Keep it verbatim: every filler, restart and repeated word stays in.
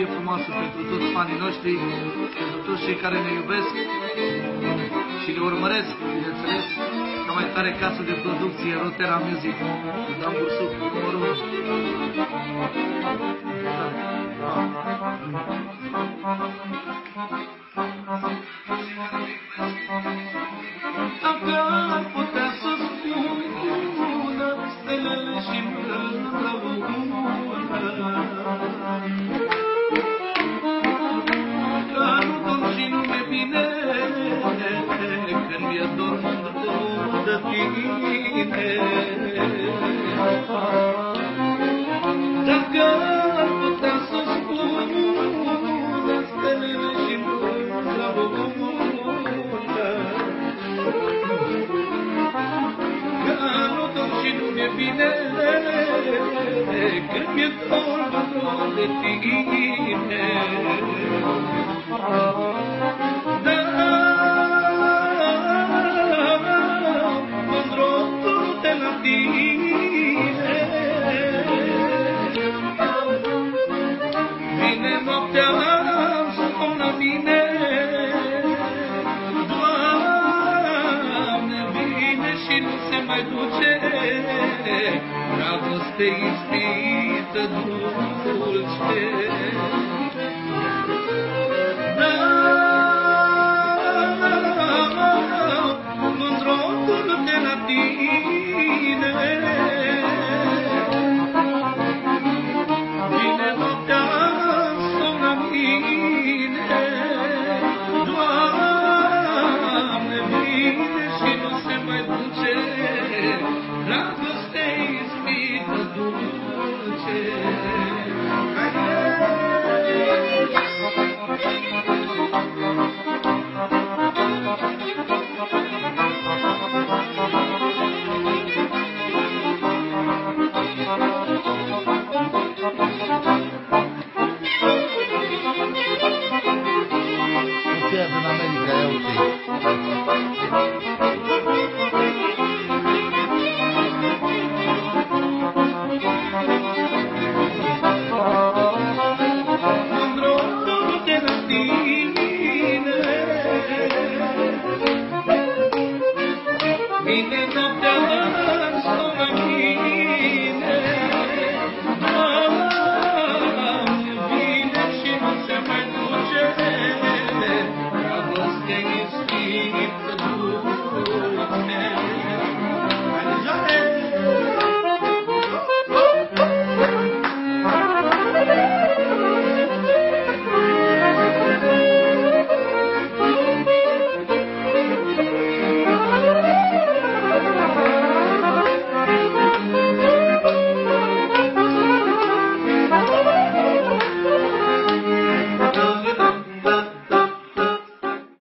fie frumoasă pentru toți fanii noștri, pentru toți cei care ne iubesc și ne urmăresc, bineînțeles, ca mai tare casă de producție, Rotera Music, Dan Bursuc, numărul unu. Dacă ar putea să spună stelele și mândră bună, că nu dorm și nu mi-e bine, când mi-e dor mândru de tine. Dacă ar putea să spună stelele și mândră bună, că nu dorm și nu mi-e bine, când mi-e dor mândru de tine. Da, mândru de la tine, vine noaptea să spun la mine, Doamne, vine și nu se mai duce, dragoste ispită dulce.